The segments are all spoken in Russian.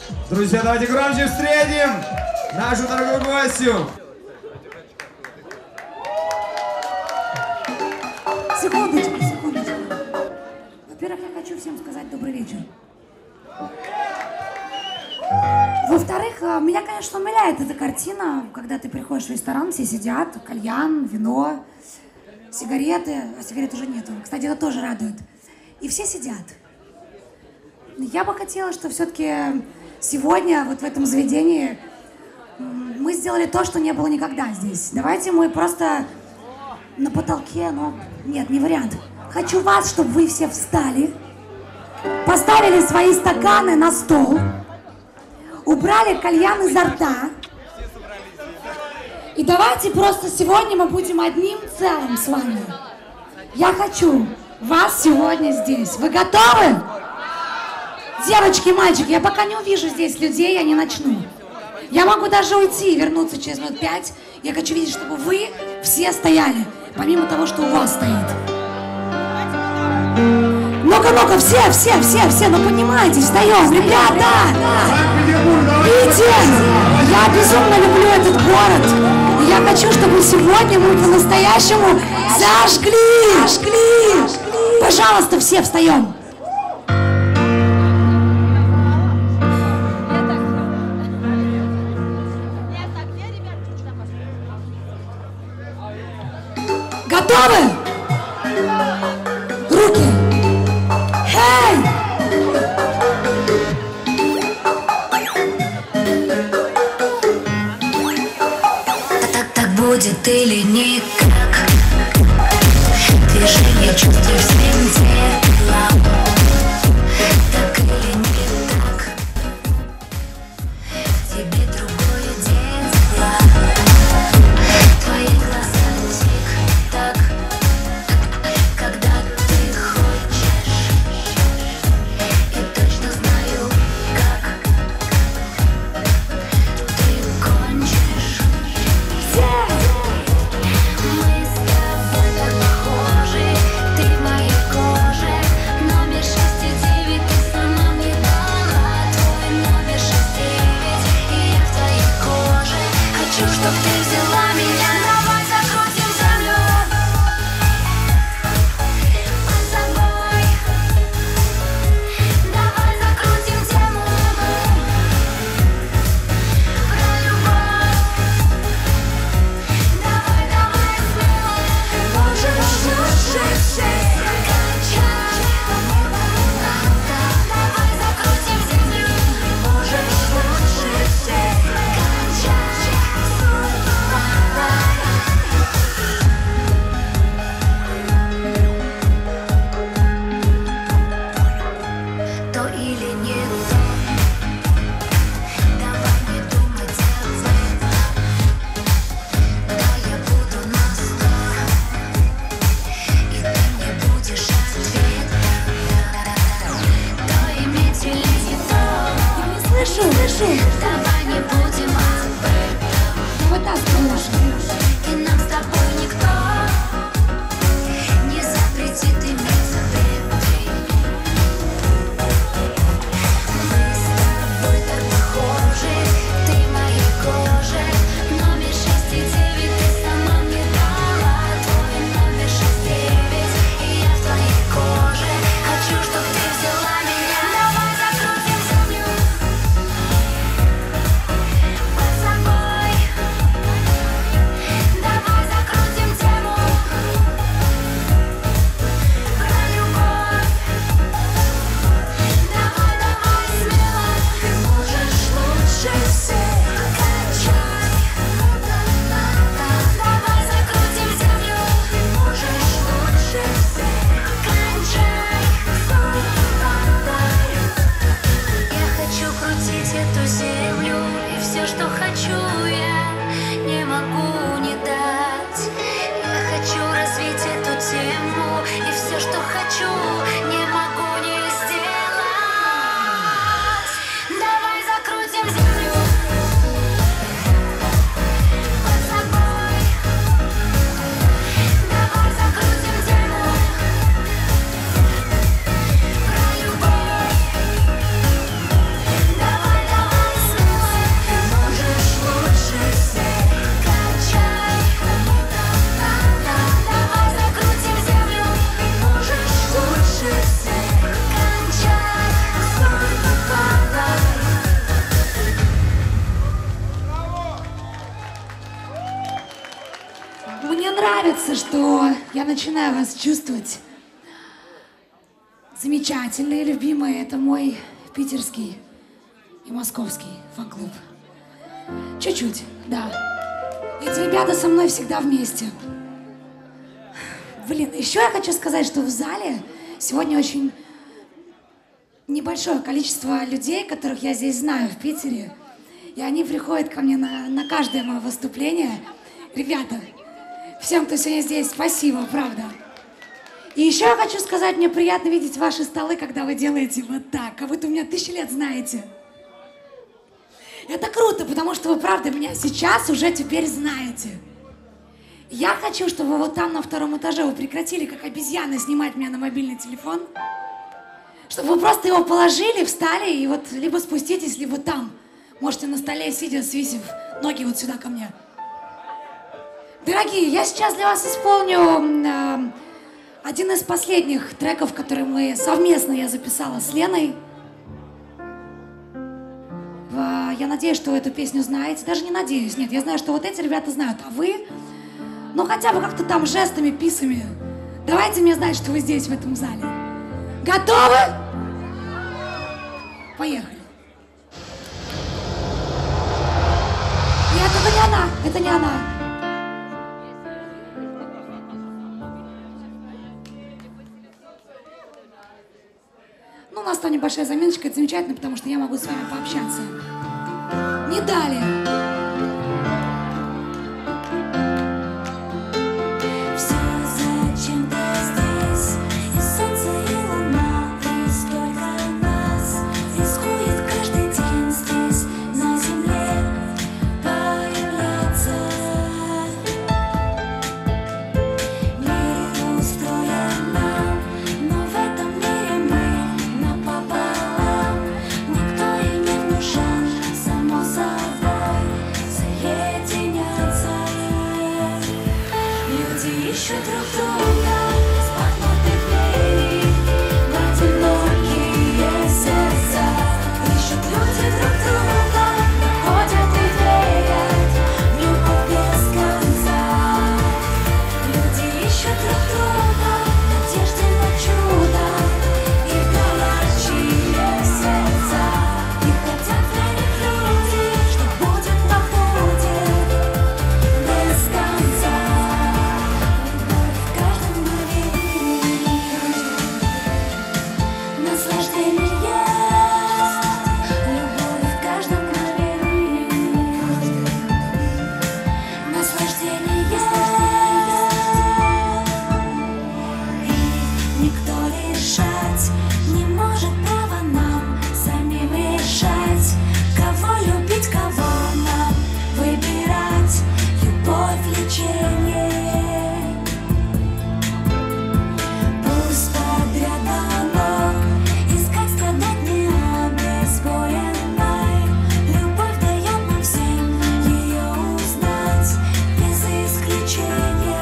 Друзья, давайте громче встретим нашу дорогую гостью. Секундочку, секундочку. Во-первых, я хочу всем сказать добрый вечер. Во-вторых, меня, конечно, умиляет эта картина, когда ты приходишь в ресторан, все сидят, кальян, вино, сигареты, а сигарет уже нету. Кстати, это тоже радует. И все сидят. Я бы хотела, что все-таки сегодня вот в этом заведении мы сделали то, что не было никогда здесь. Давайте мы просто на потолке, но нет, не вариант. Хочу вас, чтобы вы все встали, поставили свои стаканы на стол, убрали кальян изо рта. И давайте просто сегодня мы будем одним целым с вами. Я хочу вас сегодня здесь. Вы готовы? Девочки, мальчики, я пока не увижу здесь людей, я не начну. Я могу даже уйти и вернуться через минут 5. Я хочу видеть, чтобы вы все стояли, помимо того, что у вас стоит. Ну-ка, все, ну поднимайтесь, встаем, ребята! Видите, я безумно люблю этот город. И я хочу, чтобы сегодня мы по-настоящему зажгли. Пожалуйста, все встаем. Готовы? Руки! Эй! Так будет или никак. Движение чувствуешь всем телом. Так или не так. Тебе другое дело. Твои глаза тик-так. Когда ты хочешь, и точно знаю, как ты кончишь. Мы с тобой так похожи, ты в моей коже. Номер 6,9 ты сама мне дала. Твой номер 6,9, и я в твоей коже. Хочу, чтоб ты взяла меня. Давай закрутим землю под собой. Давай закрутим тему про любовь. Давай смело. Можешь качать. Давай закрутим землю. Можешь качать. То или не то. Давай не думать об этом. Да, я буду на 100, и ты мне будешь ответом. То иметь или не то. Я не слышу. Давай не будем об этом. Вот так, конечно. И нам с тобой никто не запретит иметь запреты. Мы с тобой так похожи, ты в моей коже. Номер 6,9 ты сама мне дала. Твой номер 6,9, и я в твоей коже. Хочу, чтоб ты взяла меня. Давай закрутим землю под собой. кажется, что я начинаю вас чувствовать. Замечательные, любимые, это мой питерский и московский фан-клуб. Чуть-чуть, да. Эти ребята со мной всегда вместе. Блин, еще я хочу сказать, что в зале сегодня очень небольшое количество людей, которых я здесь знаю в Питере. И они приходят ко мне на каждое мое выступление. Ребята, всем, кто сегодня здесь, спасибо, правда. И еще я хочу сказать, мне приятно видеть ваши столы, когда вы делаете вот так, как будто вы меня 1000 лет знаете. Это круто, потому что вы, правда, меня сейчас уже теперь знаете. Я хочу, чтобы вот там на 2-м этаже вы прекратили, как обезьяны, снимать меня на мобильный телефон. Чтобы вы просто его положили, встали и вот либо спуститесь, либо там. Можете на столе, сидя, свесив ноги вот сюда ко мне. Дорогие, я сейчас для вас исполню один из последних треков, которые мы совместно я записала с Леной. Я надеюсь, что вы эту песню знаете. Даже не надеюсь, нет, я знаю, что вот эти ребята знают, а вы, ну хотя бы как-то там жестами, писами. Давайте мне знать, что вы здесь, в этом зале. Готовы? Поехали. Нет, это не она, это не она. Ну, у нас там небольшая заминочка, это замечательно, потому что я могу с вами пообщаться. Не далее. Все, зачем ты здесь? И солнце, и луна, и столько нас рискует каждый день здесь, на земле, появляться. Мир устроен нам, но в этом мире мы напополам. Никто и не нужен, само собой соединяться. Люди ищут друг друга, распахнуты двери в одинокие сердца. Ищут люди друг друга, находят и верят в любовь без конца. Люди ищут друг друга, в надежде на чудо и горячие сердца. И хотят верить люди, что будет на пути без конца. Любовь в каждом мгновении, наслаждение есть. Любовь в каждом мгновении, наслаждение есть. И никто решать не может, право нам самим решать, кого любить, кого нам выбирать. Любовь — лечение. Пусть подряд дано искать, страдать не обезболенной. Любовь дает нам всем ее узнать без исключения.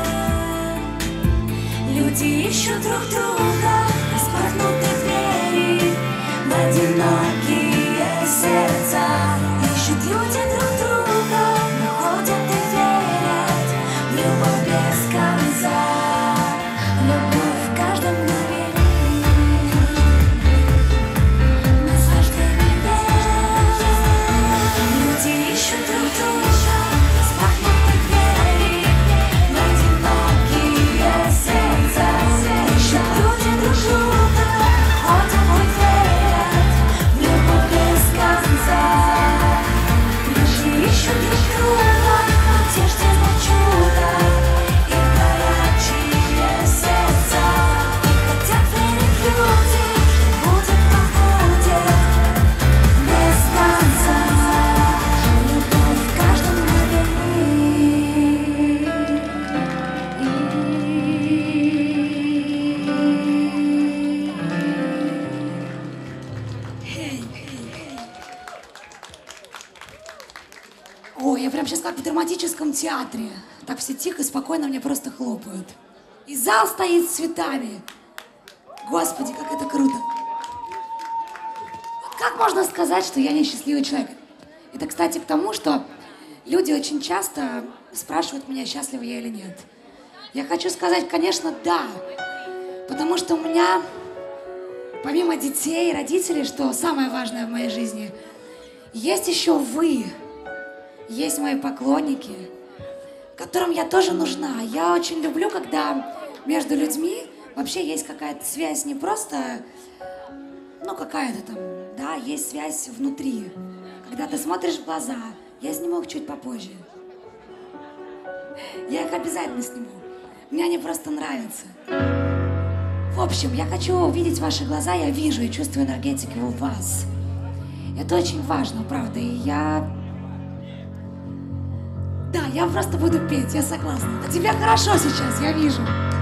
Люди ищут друг друга, распахнуты двери в одинокие сердца. Ищут люди друг друга, находят и верят в любовь без конца. Любовь в каждом мгновении, наслаждение есть. Люди ищут друг друга, распахнуты двери в одинокие сердца. Ищут люди друг друга, находят и верят в любовь без конца. Люди ищут друг друга, в надежде на чудо и горячие сердца. И хотят верить люди, что будет на пути без конца. Любовь в каждом Ой, я прям сейчас как в драматическом театре. Так все тихо, спокойно мне просто хлопают. И зал стоит с цветами. Господи, как это круто. Как можно сказать, что я несчастливый человек? Это, кстати, к тому, что люди очень часто спрашивают меня, счастлива я или нет. Я хочу сказать, конечно, да. Потому что у меня, помимо детей и родителей, что самое важное в моей жизни, есть еще вы. Есть мои поклонники, которым я тоже нужна. Я очень люблю, когда между людьми вообще есть какая-то связь, не просто, ну, какая-то там, да, есть связь внутри. Когда ты смотришь в глаза, я сниму их чуть попозже. Я их обязательно сниму. Мне они просто нравятся. В общем, я хочу увидеть ваши глаза, я вижу и чувствую энергетику у вас. Это очень важно, правда, и Да, я просто буду петь, я согласна. А тебе хорошо сейчас, я вижу.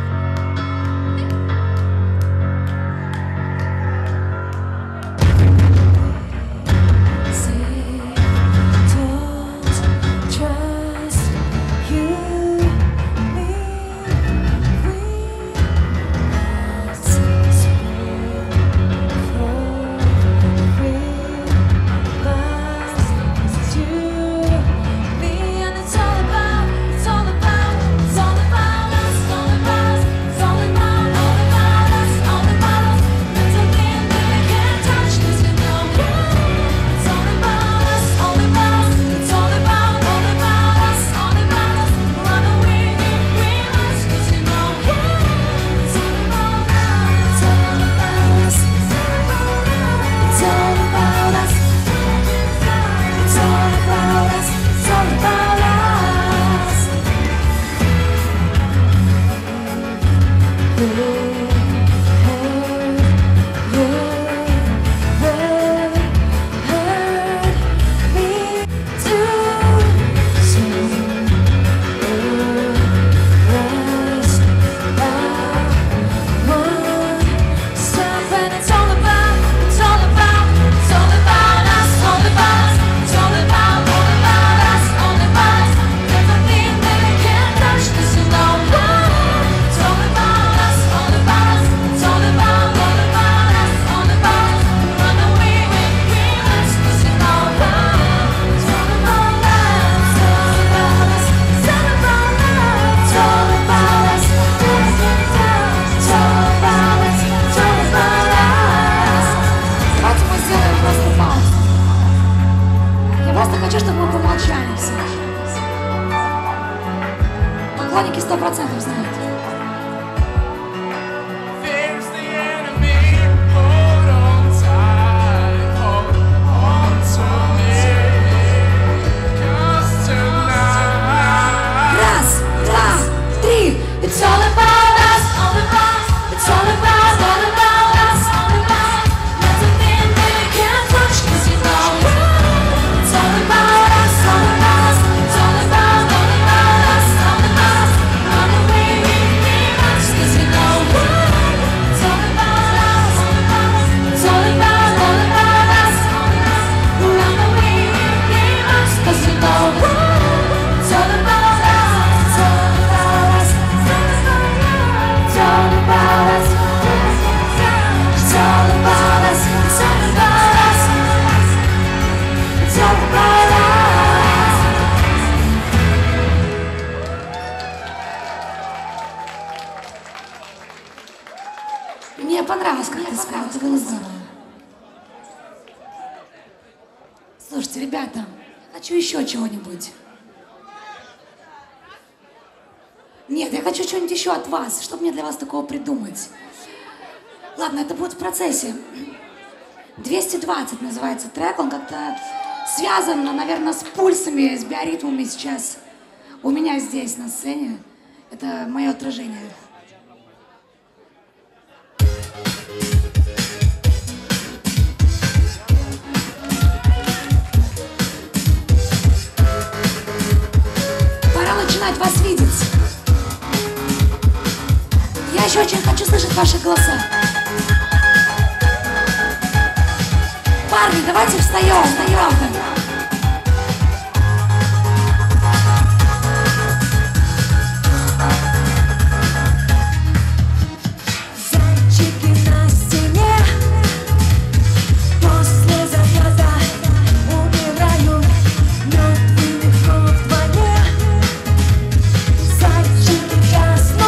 Поклонники 100% знают. There's the enemy. Hold on tight, hold on to me. 'Cause tonight. Раз, два, три. It's all about us, all about. It's all about us, all about. Nothing that we can't touch, 'cause you know it's all about us, all about. It's all about us, all about. Run away with me, 'cause you know it's all about us, all about. It's all about us. Run away with me, 'cause you know it's all about us, it's all about us. It's all about us. It's all about us. It's all about us. It's all about us. Мне понравилось, как ты спел, это было здорово. Слушайте, ребята, я хочу еще чего-нибудь. Нет, я хочу что-нибудь еще от вас. Что мне для вас такого придумать? Ладно, это будет в процессе. 220 называется трек. Он как-то связан, наверное, с пульсами, с биоритмами сейчас. У меня здесь на сцене. Это мое отражение. Пора начинать вас видеть. Я еще очень хочу слышать ваши голоса. Парни, давайте встаем, правда. Зайчики на стене после заката умирают мертвыми в воне. Зайчики гаснут.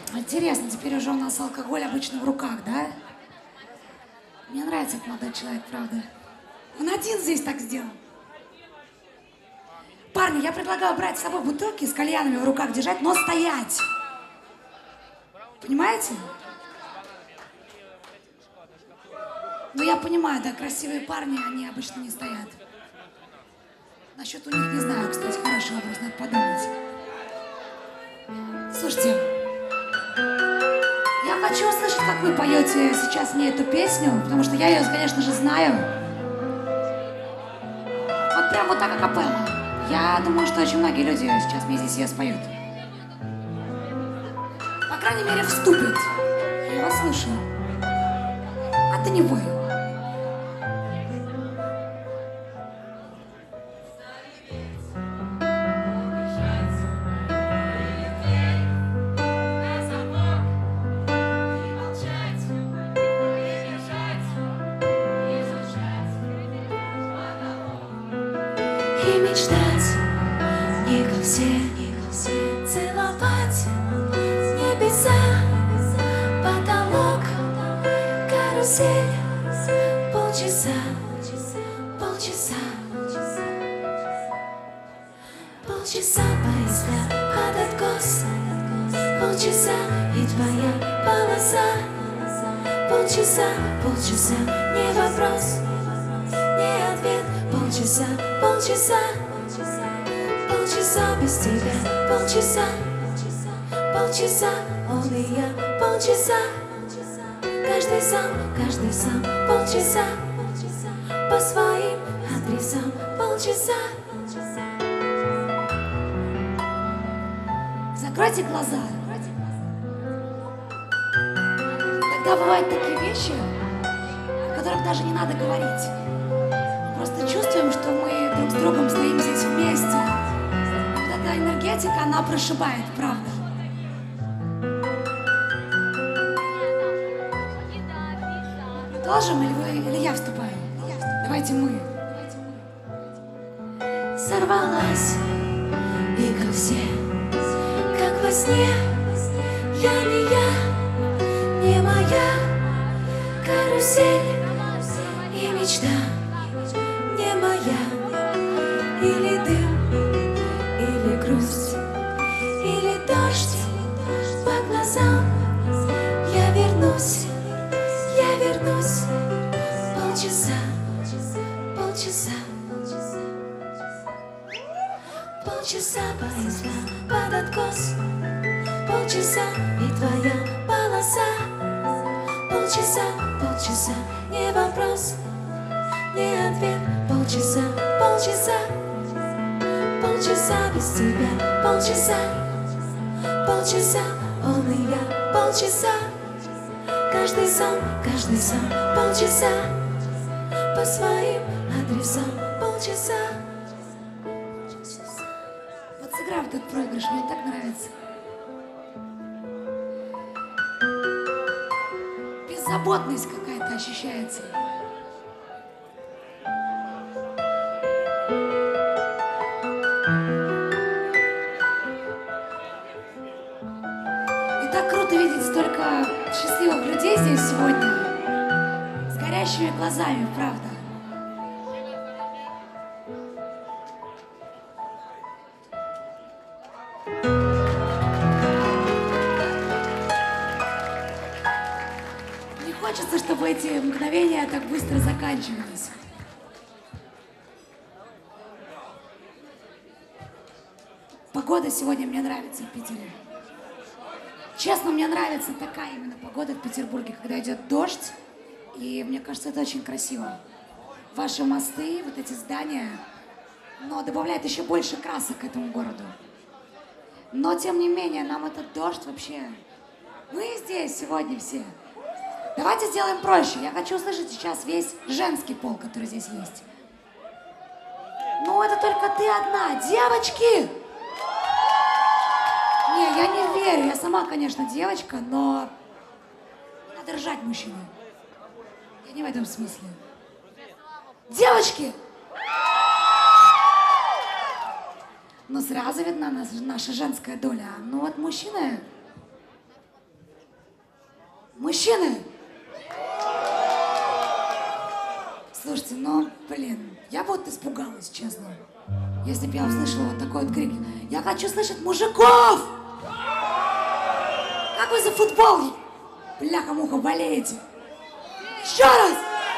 Интересно, теперь уже у нас алкоголь обычно в руках, да? Мне нравится этот молодой человек, правда. Он один здесь так сделал. Парни, я предлагаю брать с собой бутылки с кальянами в руках держать, но стоять. Понимаете? Ну, я понимаю, да, красивые парни, они обычно не стоят. Насчет у них не знаю, кстати, хороший вопрос, надо подумать. Слушайте, я хочу услышать, как вы поете сейчас мне эту песню, потому что я ее, конечно же, знаю. Вот прям вот так акапелла. Я думаю, что очень многие люди сейчас мне здесь ее споют. По крайней мере, вступят. Я вас слушаю. А ты не бой. И мечтать, не как все, целовать небеса, потолок, карусель, полчаса, полчаса, полчаса поезда под откос, полчаса и твоя полоса, полчаса, полчаса, не вопрос, не ответ, полчаса, полчаса, полчаса без тебя, полчаса, полчаса, он и я, полчаса, каждый сам, полчаса, по своим адресам, полчаса. Закройте глаза. Иногда бывают такие вещи, о которых даже не надо говорить. Просто чувствуем, что мы друг с другом стоим здесь вместе. Вот эта энергетика, она прошибает, правда. Продолжим или вы, или я вступаю? Давайте мы. Сорвалась, и как все, как во сне, я не моя, карусель и мечта, не моя, или дым, или грусть, или дождь по глазам, я вернусь, полчаса, полчаса. Полчаса поезда под откос, полчаса и твоя полоса, полчаса, полчаса, не вопрос, не ответ, полчаса, полчаса, полчаса без тебя, полчаса, полчаса, он и я, полчаса, каждый сам, полчаса, по своим адресам, полчаса. Вот сыграй вот этот проигрыш, мне так нравится. Беззаботность какая-то ощущается. И так круто видеть столько счастливых людей здесь сегодня. С горящими глазами, правда. Не хочется, чтобы эти мгновения так быстро заканчивались. Погода сегодня мне нравится в Питере. Честно, мне нравится такая именно погода в Петербурге, когда идет дождь, и мне кажется, это очень красиво. Ваши мосты, вот эти здания, но добавляет еще больше красок к этому городу. Но, тем не менее, нам этот дождь вообще... Мы здесь сегодня все. Давайте сделаем проще. Я хочу услышать сейчас весь женский пол, который здесь есть. Ну, это только ты одна. Девочки! Не, я не верю. Я сама, конечно, девочка, но... Надо ржать мужчины. Я не в этом смысле. Девочки! Ну, сразу видна наша женская доля. Ну, вот мужчины... Мужчины! Слушайте, ну, блин, я бы вот испугалась, честно. Если бы я услышала вот такой вот крик. Я хочу слышать мужиков! Как вы за футбол, бляха-муха, болеете? Еще раз!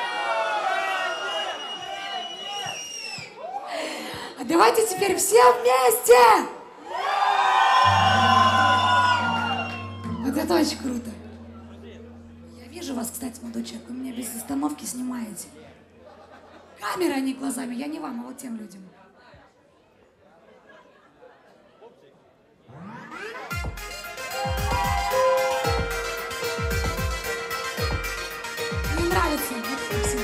А давайте теперь все вместе! Вот это очень круто. Я вижу вас, кстати, молодой человек, вы меня без остановки снимаете. Камерой, а не глазами. Я не вам, а вот тем людям. Мне нравится. Вот все.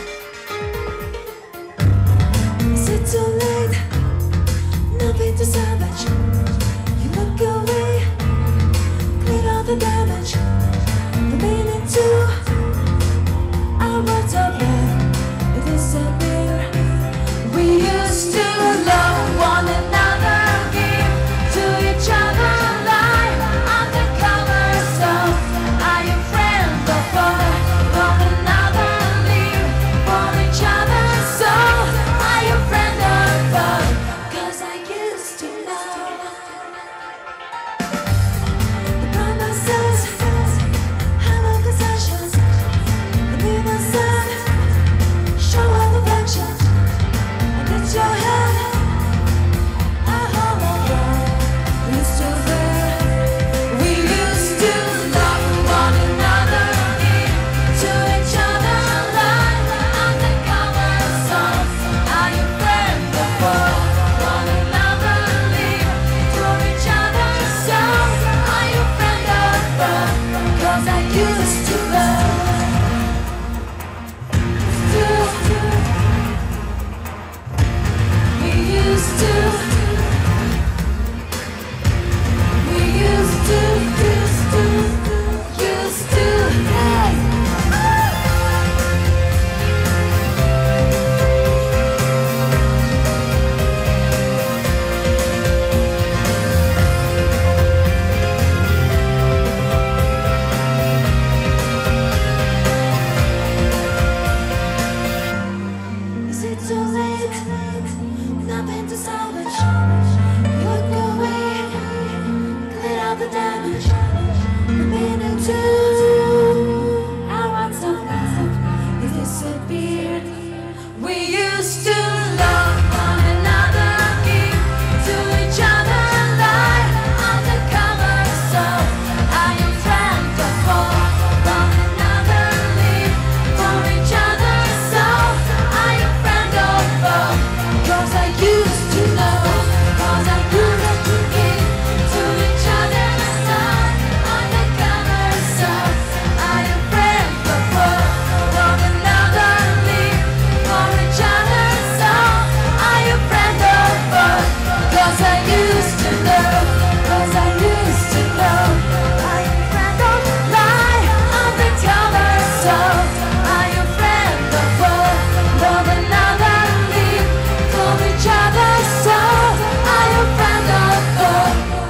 Is it too late? Nothing to salvage. You look away, clear all the damage. The meaning to our words of love, they disappear. We used to love one another, give to each other, lie under covers of. Are you friend or foe? One another, live for each other. So are you friend or foe? 'Cause I used to know the promises, hollow concessions, and innocent show of affection. And it's your hand, a hologram, it's still there. We used to love one another, give to each other, lie under covers of. Are you friend or foe? One another, live for each other. So are you friend or foe? 'Cause I used to love. We used to. We used to. Hey. Is it too late? Nothing to salvage. You look away, clear out the damage. The meaning to our words of love, it disappeared. We used to love one another, give to each other, lie under covers of. Are you friend or foe? One another, live for each other. So are you friend or foe? 'Cause I used to know. 'Cause I used to give to each other, lie under covers of. Are you friend or foe? One another, live for each other. So are you friend or foe? 'Cause I used to know. 'Cause I used to know. Are you friend or lie under covers of? Are you friend or foe? One another, live for each other. So are you friend or foe?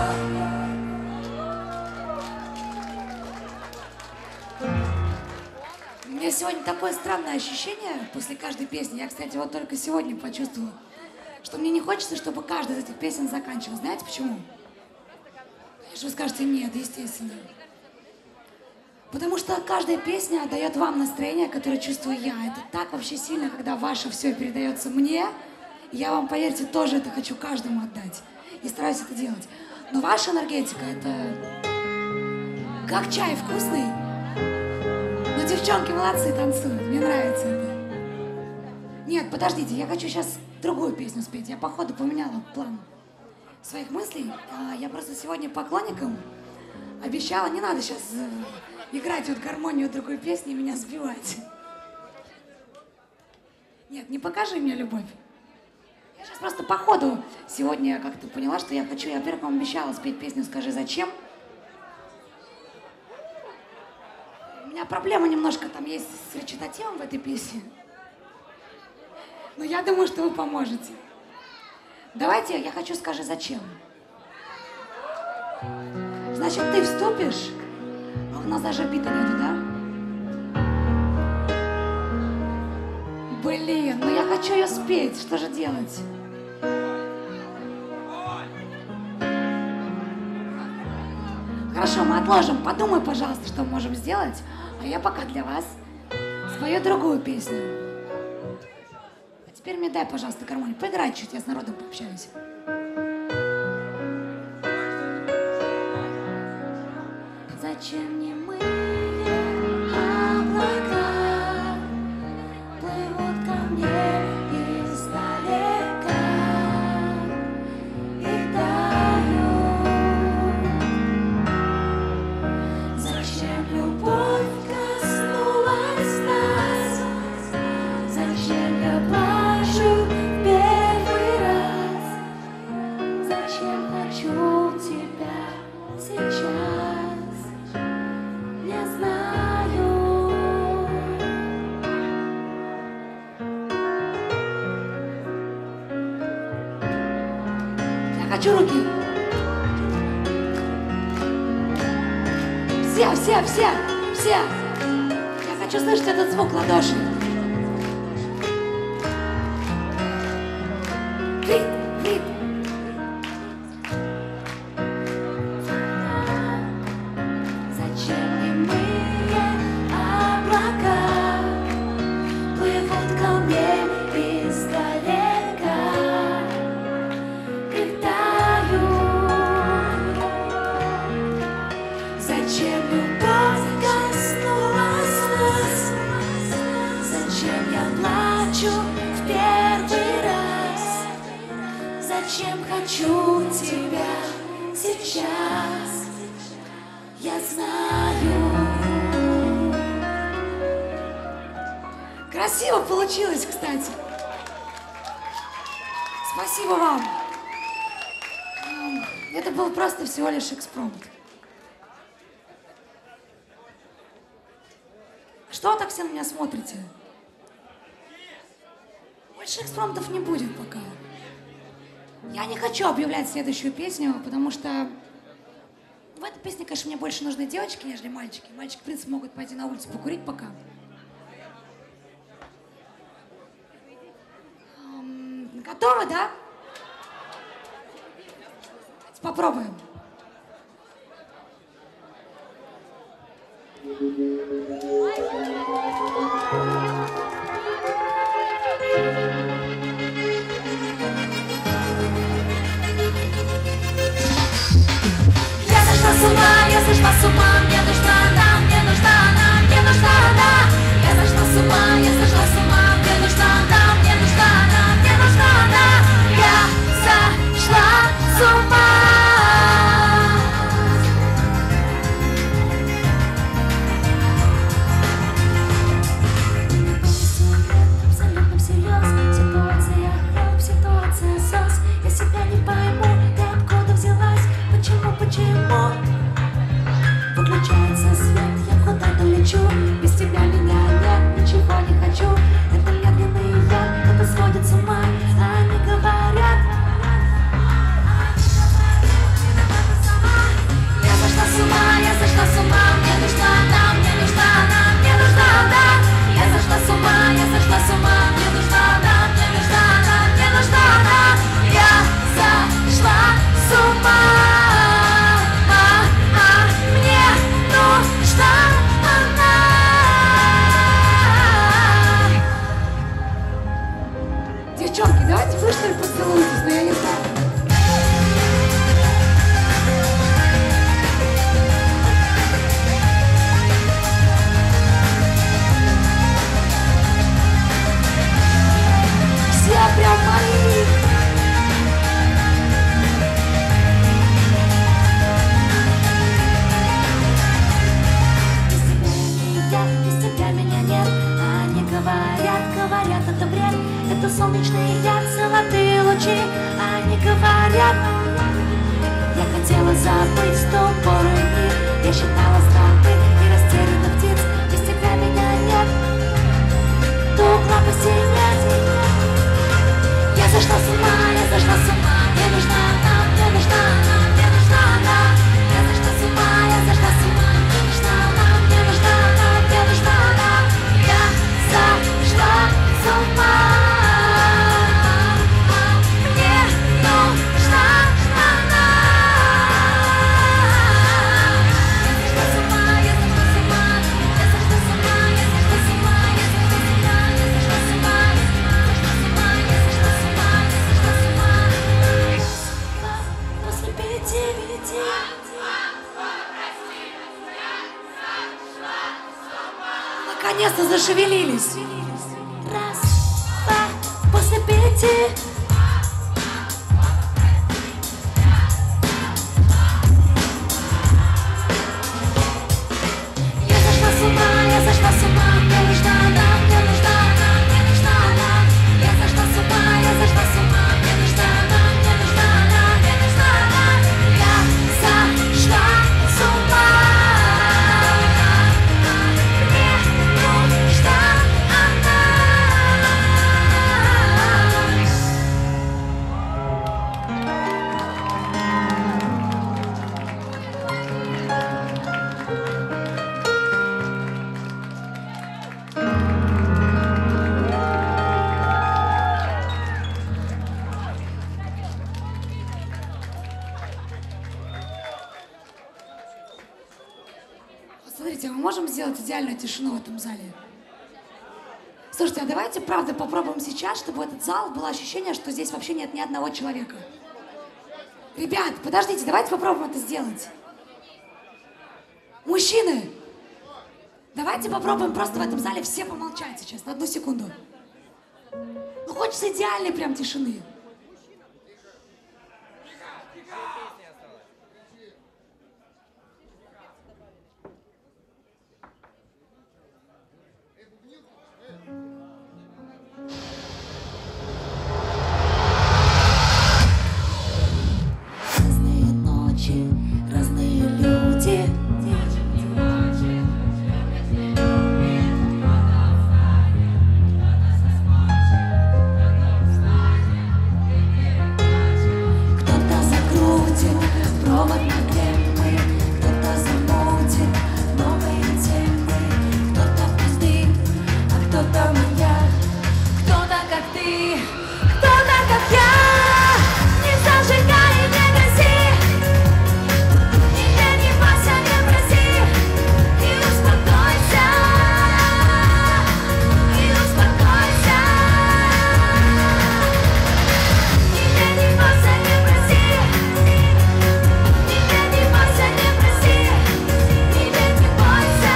У меня сегодня такое странное ощущение после каждой песни. Я, кстати, вот только сегодня почувствовала, что мне не хочется, чтобы каждая из этих песен заканчивалась. Знаете почему? Конечно, вы скажете, нет, естественно. Потому что каждая песня дает вам настроение, которое чувствую я. Это так вообще сильно, когда ваше все передается мне. И я вам, поверьте, тоже это хочу каждому отдать. И стараюсь это делать. Но ваша энергетика — это как чай вкусный. Но девчонки молодцы, танцуют. Мне нравится это. Нет, подождите, я хочу сейчас другую песню спеть. Я, походу, поменяла план своих мыслей. Я просто сегодня поклонникам обещала, не надо сейчас играть вот гармонию другой песни и меня сбивать. Нет, не покажи мне любовь. Я сейчас просто по ходу сегодня как-то поняла, что я хочу. Я, во-первых, вам обещала спеть песню «Скажи, зачем?». У меня проблема немножко там есть с речитативом в этой песне. Но я думаю, что вы поможете. Давайте, я хочу «Скажи, зачем?». Значит, ты вступишь, а у нас даже бита нету, да? Блин, ну я хочу ее спеть, что же делать? Хорошо, мы отложим. Подумай, пожалуйста, что мы можем сделать. А я пока для вас спою другую песню. А теперь мне дай, пожалуйста, гармонию. Поиграй чуть, я с народом пообщаюсь. Зачем не мы облака плывут ко мне издалека и тают? Зачем любовь коснулась нас? Зачем я плачу в первый раз? Зачем хочу тебя сейчас? Не знаю. Я хочу руки. Все. Я хочу слышать этот звук ладоши. Вид. Зачем немые облака плывут ко мне издалека и тают? Зачем любовь коснулась нас? Зачем я плачу в первый раз? Зачем хочу тебя сейчас? Я знаю. Красиво получилось, кстати. Спасибо вам. Это был просто всего лишь экспромт. Что вы так все на меня смотрите? Больше экспромтов не будет пока. Я не хочу объявлять следующую песню, потому что в этой песне, конечно, мне больше нужны девочки, нежели мальчики. Мальчики, в принципе, могут пойти на улицу покурить пока. Готовы, да? Попробуем. Я сошла с ума, мне нужна она, мне нужна она, мне нужна она. Я сошла с ума, мне нужна она, мне нужна она, мне нужна она. Я сошла с ума. Абсолютно всерьез, ситуация help, ситуация сос. Я себя не пойму, ты откуда взялась, почему? Выключается свет, я куда-то лечу. Без тебя меня нет, ничего не хочу. Это медленный я, это сводит с ума. Они говорят. Я сошла с ума, мне нужна она, мне нужна она, мне нужна она. Я сошла с ума, мне нужна она, мне нужна она, мне нужна она. Я сошла с ума. Мне нужна она. Наконец-то зашевелились. Раз, два, после 5. Я сошла с ума, я сошла с ума, мне нужна она, мне нужна она, мне нужна она. Я сошла с ума, я сошла с ума, мне нужна она, мне нужна она, мне нужна она. Я сошла с ума, мне нужна она. Смотрите, мы можем сделать идеальную тишину в этом зале? Слушайте, а давайте, правда, попробуем сейчас, чтобы в этот зал было ощущение, что здесь вообще нет ни одного человека. Ребят, подождите, давайте попробуем это сделать. Мужчины, давайте попробуем просто в этом зале все помолчать сейчас, на 1 секунду. Ну, хочется идеальной прям тишины. Разные ночи, разные люди. Кто-то закрутит провод нагребный, кто-то замутит новые темы. Кто-то пустым, а кто-то маяк. Кто-то как ты, кто-то как я. Не зажигай и не гаси, нигде не бойся, не проси. И успокойся, и успокойся. Нигде не бойся, не проси, нигде не бойся, не проси. Нигде не бойся,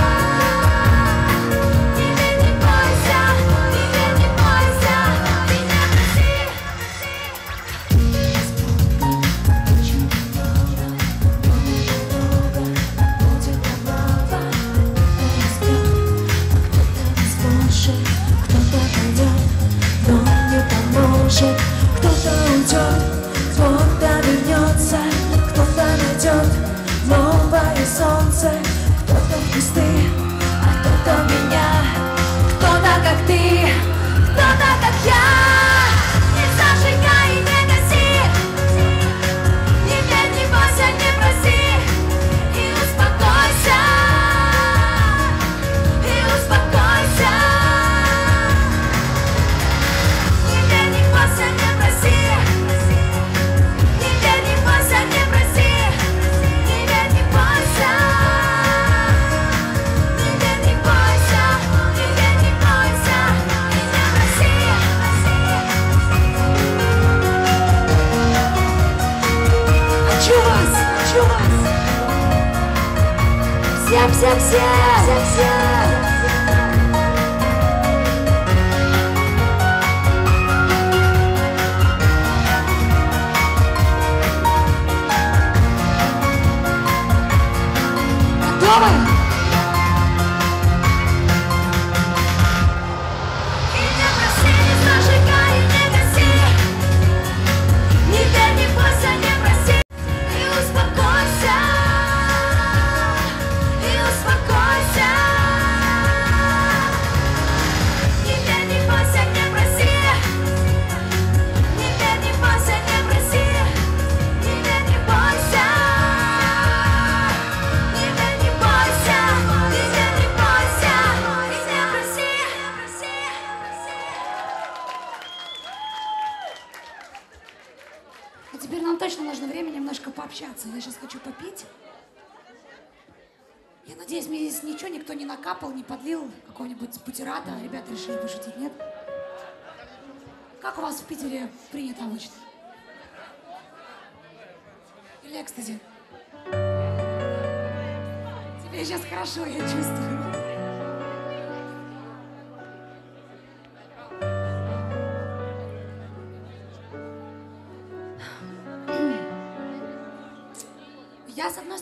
нигде не бойся, нигде не бойся, и не проси. Очень много, будет обмана. Кто-то не спит, кто-то не сможет, кто-то пойдет, но не поможет. Кто-то уйдет, кто-то вернется, кто-то найдет новое солнце. Кто-то в кусты, а кто-то меня. Кто-то как ты, кто-то как я. Не зажигай и не гаси, нигде не бойся, не проси. И успокойся, и успокойся. Нигде не бойся, не проси, нигде не бойся, не проси. Нигде не бойся, нигде не бойся, нигде не бойся, и не проси. Хочу вас, хочу вас. Всем. Готовы? И не проси, не зажигай и не гаси. Нигде не бойся, не проси. И успокойся, и успокойся. Нигде не бойся, не проси. Нигде не бойся, не проси. Нигде не бойся. Нигде не бойся, нигде не бойся, и не проси. А теперь нам точно нужно время немножко пообщаться. Я сейчас хочу попить. Я надеюсь, мне здесь ничего никто не накапал, не подлил какого-нибудь бутерата. Ребята решили пошутить, нет? Как у вас в Питере принято обычно? Или экстази? Тебе сейчас хорошо, я чувствую.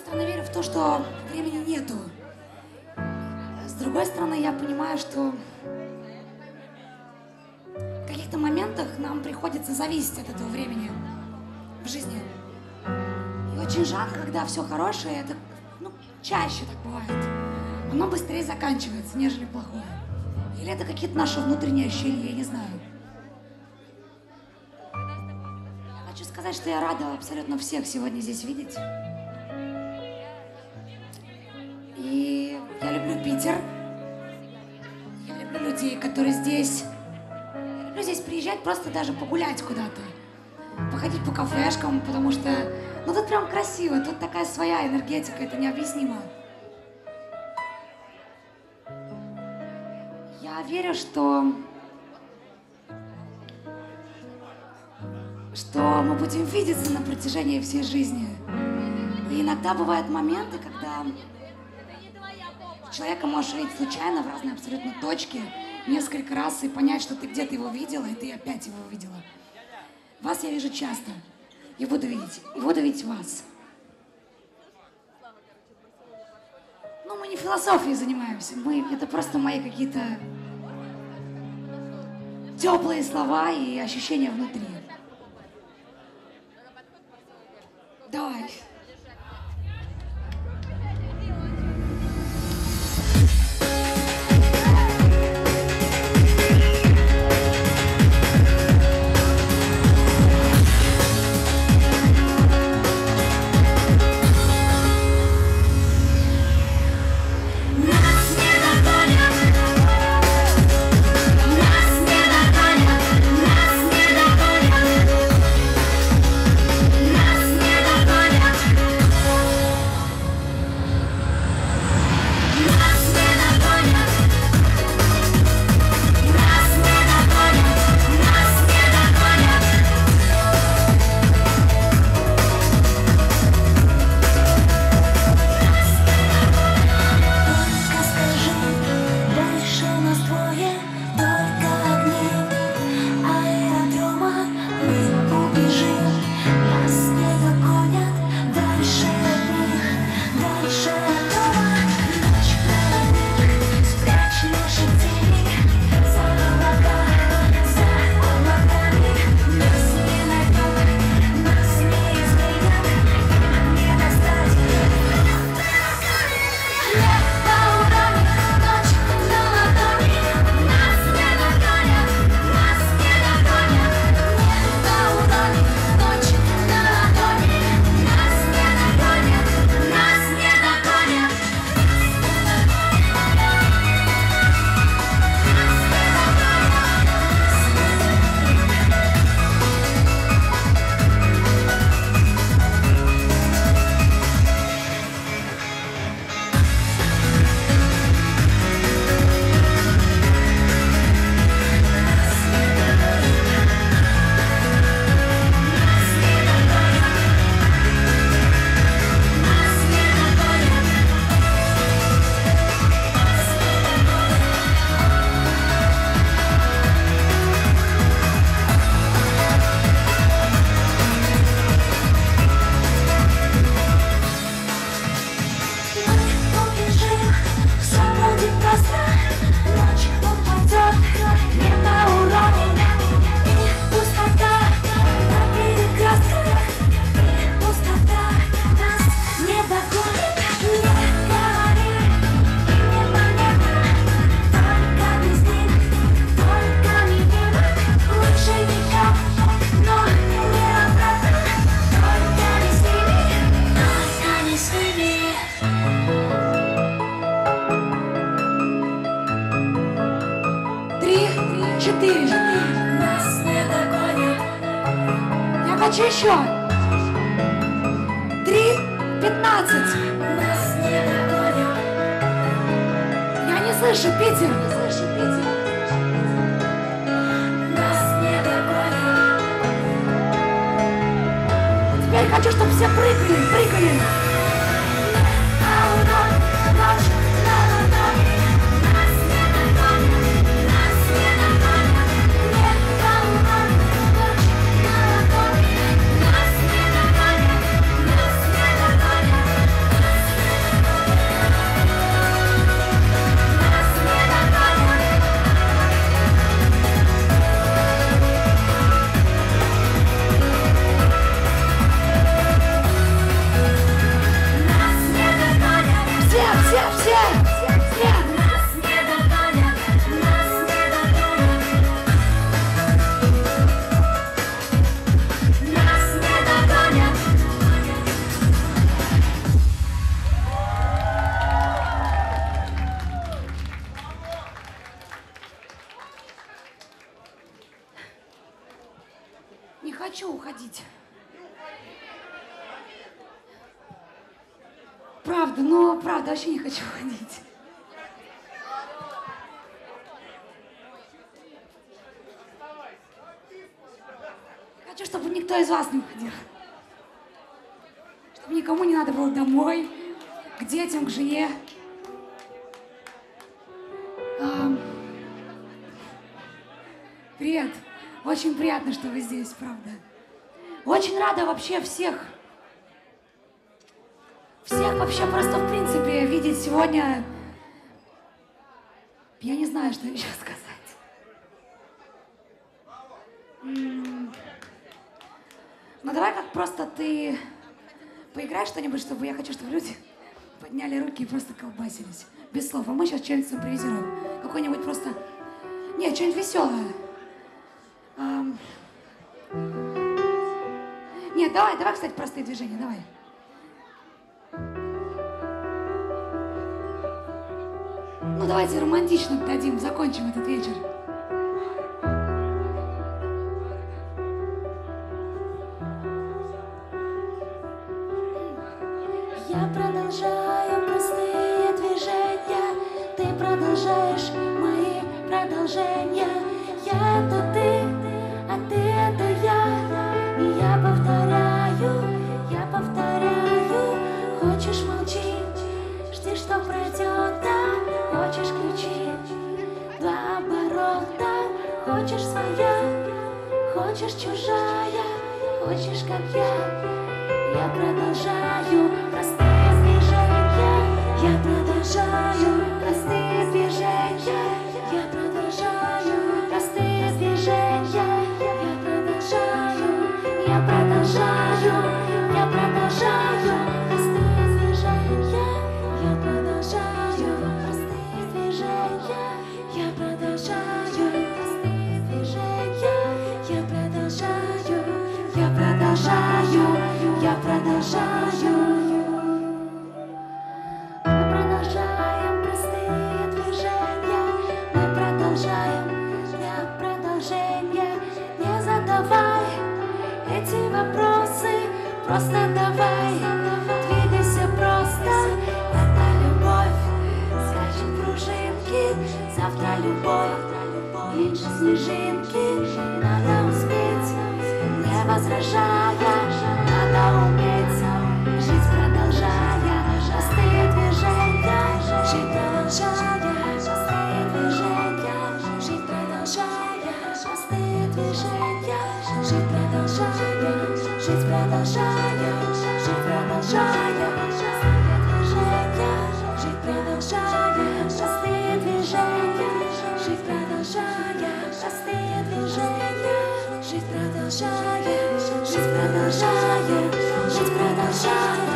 стороны, верю в то, что времени нету. С другой стороны, я понимаю, что в каких-то моментах нам приходится зависеть от этого времени в жизни. И очень жалко, когда все хорошее, это, чаще так бывает. Оно быстрее заканчивается, нежели плохое. Или это какие-то наши внутренние ощущения, я не знаю. Я хочу сказать, что я рада абсолютно всех сегодня здесь видеть. И я люблю Питер. Я люблю людей, которые здесь. Я люблю здесь приезжать, просто даже погулять куда-то. Походить по кафешкам, потому что, тут прям красиво, тут такая своя энергетика, это необъяснимо. Я верю, что мы будем видеться на протяжении всей жизни. И иногда бывают моменты, когда человека можешь увидеть случайно в разные абсолютно точки несколько раз и понять, что ты где-то его видела, и ты опять его увидела. Вас я вижу часто, и буду видеть вас. Мы не философией занимаемся, это просто мои какие-то теплые слова и ощущения внутри. Давай. Хочу еще. 3:15. Я не слышу, Питер. Теперь хочу, чтобы все прыгали. хочу уходить. Правда, но правда, вообще не хочу уходить. Хочу, чтобы никто из вас не уходил. Чтобы никому не надо было домой, к детям, к жене. Привет. Очень приятно, что вы здесь, правда. Очень рада вообще всех вообще просто в принципе видеть сегодня. Я не знаю, что еще сказать. Ну давай как просто ты поиграешь что-нибудь, чтобы я хочу, чтобы люди подняли руки и просто колбасились. Без слов. А мы сейчас что-нибудь импровизируем. Какой-нибудь просто... Нет, что-нибудь веселое. Нет, давай, кстати, простые движения, давай. Ну, давайте романтично дадим, закончим этот вечер. Я продолжаю простые движения, ты продолжаешь мои продолжения. Я это ты, а ты это я. И я повторяю, хочешь молчи, жди, что пройдет, да. Хочешь кричи, два оборота. Хочешь своя, хочешь чужая, хочешь как я продолжаю простые движения. Я продолжаю простые движения. Я продолжаю простые движения. Я продолжаю простые движения. Я продолжаю простые движения. Я продолжаю простые движения. Я продолжаю Мы продолжаем простые движения. Мы продолжаем для продолжения. Не задавай эти вопросы, просто давай, двигайся просто. Это любовь, скачет пружинки. Завтра любовь, меньше снежинки. Надо успеть, не возражая. Надо уметь жить, продолжая простые движения. Жить, продолжая простые движения. Жить, продолжая простые движения. Жить, продолжая, жить, продолжая, жить, продолжая простые движения. Жить, продолжая простые движения. Жить, продолжая простые движения. Жить, продолжая, жить, продолжая, жить, продолжая.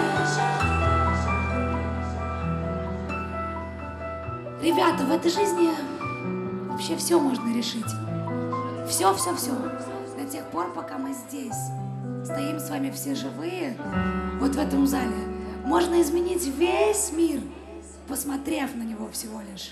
Ребята, в этой жизни вообще все можно решить. Все. До тех пор, пока мы здесь стоим с вами все живые, вот в этом зале, можно изменить весь мир, посмотрев на него всего лишь.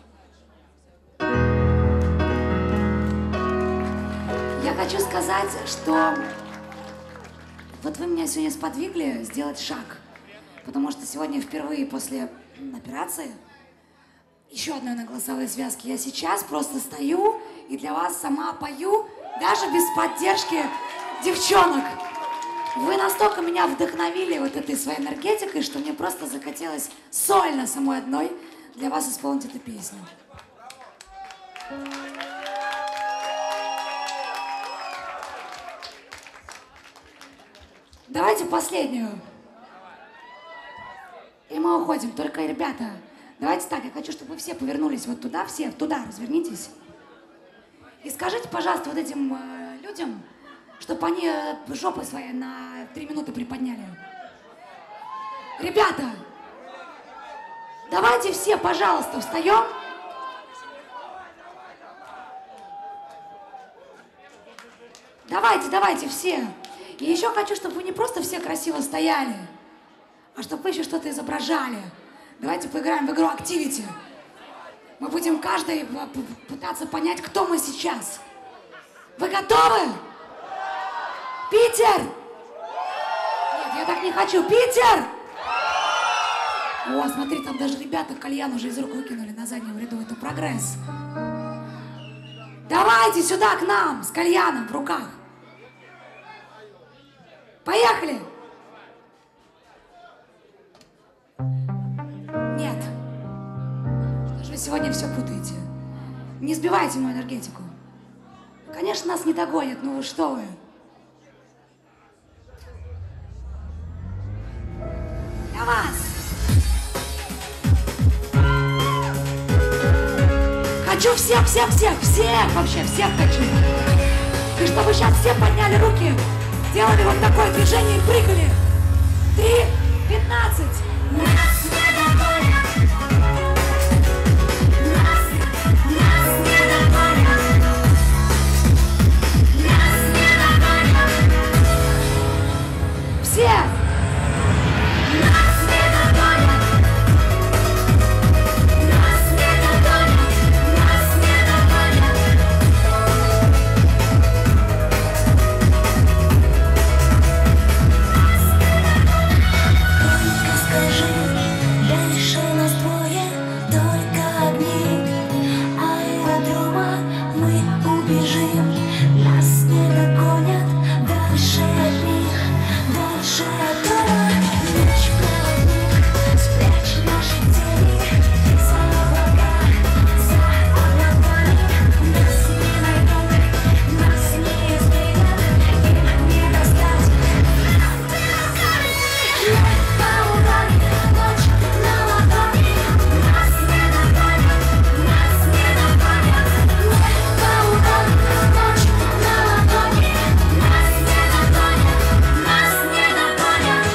Я хочу сказать, что вот вы меня сегодня сподвигли сделать шаг, потому что сегодня впервые после операции, еще одной на голосовой связке, я сейчас просто стою и для вас сама пою, даже без поддержки девчонок. Вы настолько меня вдохновили вот этой своей энергетикой, что мне просто захотелось сольно самой одной для вас исполнить эту песню. Давайте последнюю. И мы уходим. Только, ребята, давайте так, я хочу, чтобы вы все повернулись вот туда, все туда, развернитесь. И скажите, пожалуйста, вот этим людям, чтобы они жопы свои на 3 минуты приподняли. Ребята, давайте все, пожалуйста, встаем. Давайте все. И еще хочу, чтобы вы не просто все красиво стояли, а чтобы вы еще что-то изображали. Давайте поиграем в игру Activity. Мы будем каждый пытаться понять, кто мы сейчас. Вы готовы? Питер! Нет, я так не хочу. Питер! О, смотри, там даже ребята кальян уже из рук выкинули на заднем ряду. Это прогресс. Давайте сюда к нам с кальяном в руках. Поехали! Нет. Что же вы сегодня все путаете? Не сбивайте мою энергетику. Конечно, нас не догонят, ну вы что вы? Для вас! Хочу всех, вообще всех хочу. И чтобы сейчас все подняли руки, делали вот такое движение и прыгали. 3, 15. Нас не догонят. Нас не догонят. Нас не догонят. Все! Нас не догонят. Нас не догонят. Нас не догонят. Только скажи, дальше нас двое, только одни. Аэродрома мы убежим. Нас не догонят. Дальше от них, дальше от дома. Ночь проводник, спрячь наши тени за облака, за облаками. Нас не найдут, нас не изменят, им не достать. Небо уронит, ночь на ладони. Нас не догонят, нас не догонят. Небо уронит, ночь на ладони. Нас не догонят, нас не догонят.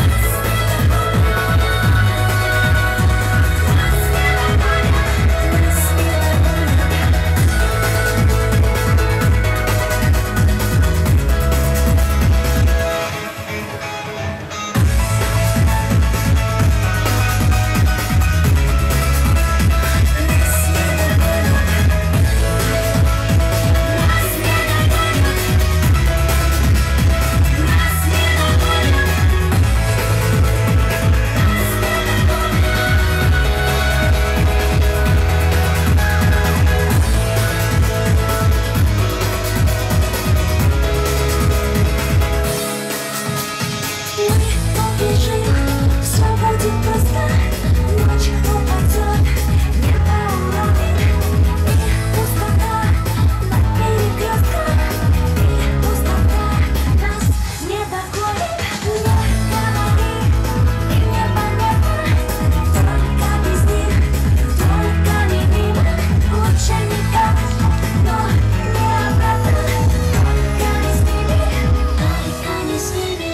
Мы побежим, все будет просто. Ночь упадет, небо уронит. И пустота на перекрестках. И пустота нас не догонит. Не говори, и непонятно. Только без них, только не мимо. Лучше никак, но не обратно. Только не с ними, только не с ними.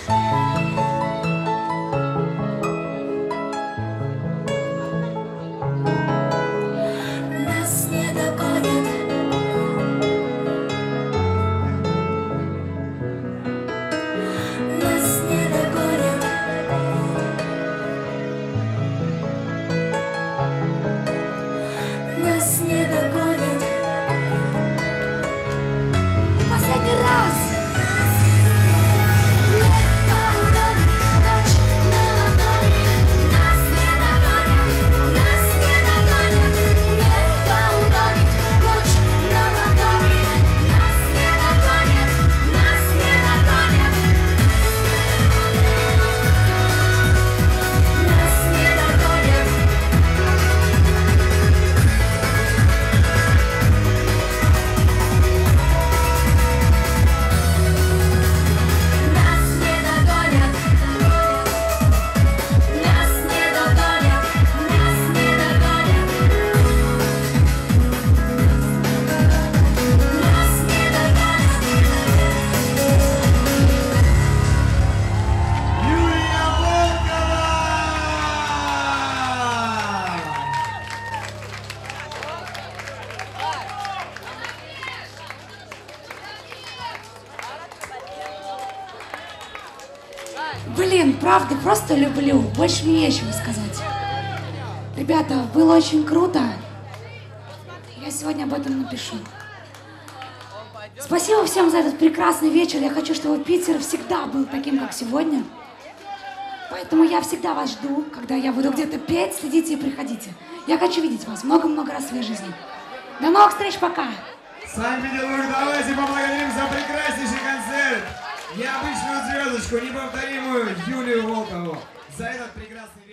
Нас не догонят. Нас не догонят. Нас не догонят. Последний раз! Небо уронит, ночь на ладони. Нас не догонят. Нас не догонят. Небо уронит, ночь на ладони. Нас не догонят. Нас не догонят. Нас не догонят. Нас не догонят. Нас не догонят. Нас не догонят. Нас не догонят. Юлия Волкова! Блин, правда, просто люблю. Больше мне нечего сказать. Ребята, было очень круто. Я сегодня об этом напишу. Спасибо всем за этот прекрасный вечер. Я хочу, чтобы Питер всегда был таким, как сегодня. Поэтому я всегда вас жду, когда я буду где-то петь, следите и приходите. Я хочу видеть вас много-много раз в своей жизни. До новых встреч, пока! Санкт-Петербург, давайте поблагодарим за прекраснейший концерт. Необычную звездочку, неповторимую Юлию Волкову за этот прекрасный